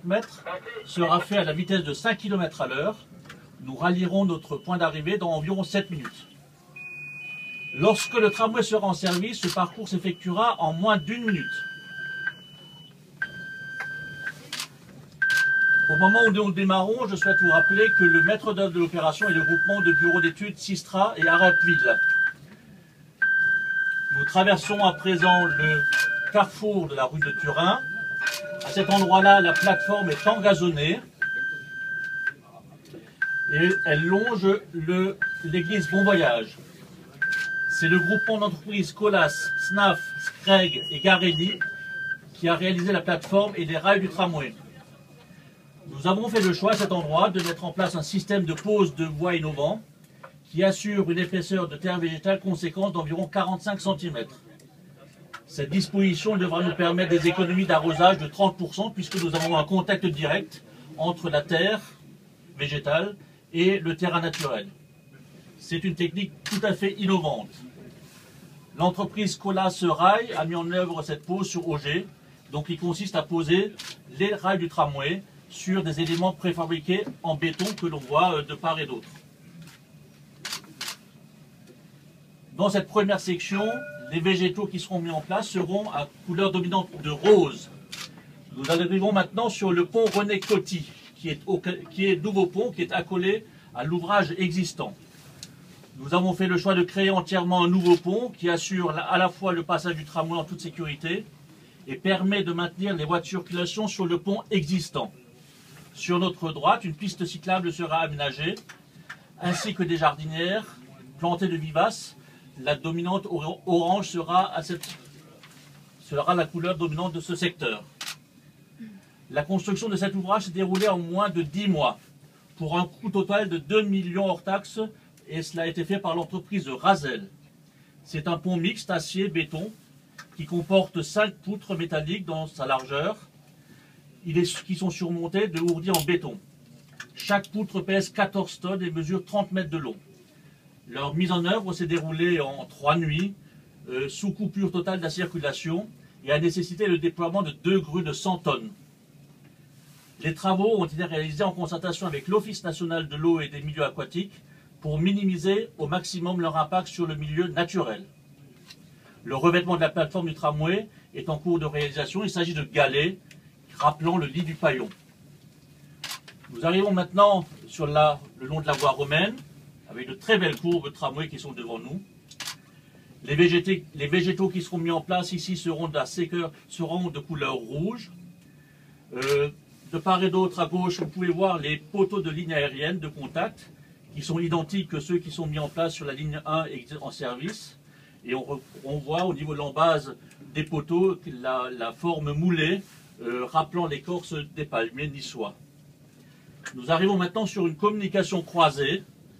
50 mètres sera fait à la vitesse de 5 km à l'heure. Nous rallierons notre point d'arrivée dans environ 7 minutes. Lorsque le tramway sera en service, ce parcours s'effectuera en moins d'1 minute. Au moment où nous démarrons, je souhaite vous rappeler que le maître d'œuvre de l'opération est le groupement de bureaux d'études Sistra et Arapville. Nous traversons à présent le carrefour de la rue de Turin. À cet endroit-là, la plateforme est engazonnée et elle longe l'église Bon Voyage. C'est le groupement d'entreprises Colas, Snaf, Screg et Garelli qui a réalisé la plateforme et les rails du tramway. Nous avons fait le choix à cet endroit de mettre en place un système de pose de voies innovant qui assure une épaisseur de terre végétale conséquente d'environ 45 cm. Cette disposition devra nous permettre des économies d'arrosage de 30% puisque nous avons un contact direct entre la terre végétale et le terrain naturel. C'est une technique tout à fait innovante. L'entreprise Colas Rail a mis en œuvre cette pose sur OG, donc qui consiste à poser les rails du tramway sur des éléments préfabriqués en béton que l'on voit de part et d'autre. Dans cette première section, les végétaux qui seront mis en place seront à couleur dominante de rose. Nous arrivons maintenant sur le pont René Coty, qui est nouveau pont, qui est accolé à l'ouvrage existant. Nous avons fait le choix de créer entièrement un nouveau pont qui assure à la fois le passage du tramway en toute sécurité et permet de maintenir les voies de circulation sur le pont existant. Sur notre droite, une piste cyclable sera aménagée, ainsi que des jardinières plantées de vivaces. La dominante orange sera la couleur dominante de ce secteur. La construction de cet ouvrage s'est déroulée en moins de 10 mois, pour un coût total de 2 millions hors taxes, et cela a été fait par l'entreprise Razel. C'est un pont mixte acier-béton qui comporte 5 poutres métalliques dans sa largeur, qui sont surmontées de hourdis en béton. Chaque poutre pèse 14 tonnes et mesure 30 mètres de long. Leur mise en œuvre s'est déroulée en 3 nuits, sous coupure totale de la circulation, et a nécessité le déploiement de 2 grues de 100 tonnes. Les travaux ont été réalisés en concertation avec l'Office national de l'eau et des milieux aquatiques pour minimiser au maximum leur impact sur le milieu naturel. Le revêtement de la plateforme du tramway est en cours de réalisation. Il s'agit de galets rappelant le lit du paillon. Nous arrivons maintenant sur le long de la voie romaine, avec de très belles courbes de tramway qui sont devant nous. Les végétaux qui seront mis en place ici seront de couleur rouge. De part et d'autre, à gauche, vous pouvez voir les poteaux de ligne aérienne de contact qui sont identiques que ceux qui sont mis en place sur la ligne 1 en service. Et on voit au niveau de l'embase des poteaux la forme moulée rappelant l'écorce des palmiers niçois. Nous arrivons maintenant sur une communication croisée,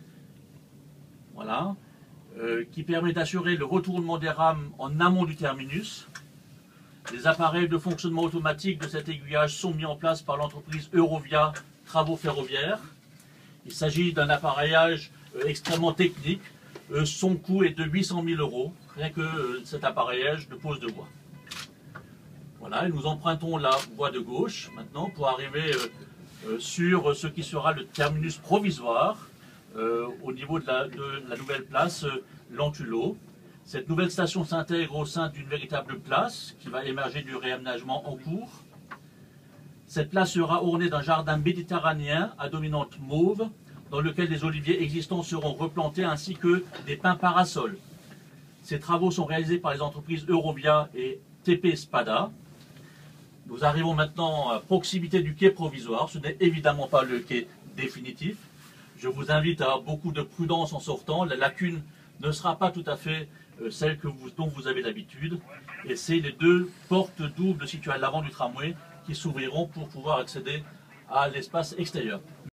voilà, qui permet d'assurer le retournement des rames en amont du terminus. Les appareils de fonctionnement automatique de cet aiguillage sont mis en place par l'entreprise Eurovia Travaux Ferroviaires. Il s'agit d'un appareillage extrêmement technique. Son coût est de 800 000 €, rien que cet appareillage de pose de voie. Voilà, et nous empruntons la voie de gauche maintenant pour arriver sur ce qui sera le terminus provisoire au niveau de la nouvelle place Lentulot. Cette nouvelle station s'intègre au sein d'une véritable place qui va émerger du réaménagement en cours. Cette place sera ornée d'un jardin méditerranéen à dominante mauve dans lequel les oliviers existants seront replantés ainsi que des pins parasols. Ces travaux sont réalisés par les entreprises Eurovia et TP Spada. Nous arrivons maintenant à proximité du quai provisoire. Ce n'est évidemment pas le quai définitif. Je vous invite à avoir beaucoup de prudence en sortant. La lacune ne sera pas tout à fait celle dont vous avez l'habitude. Et c'est les 2 portes doubles situées à l'avant du tramway qui s'ouvriront pour pouvoir accéder à l'espace extérieur.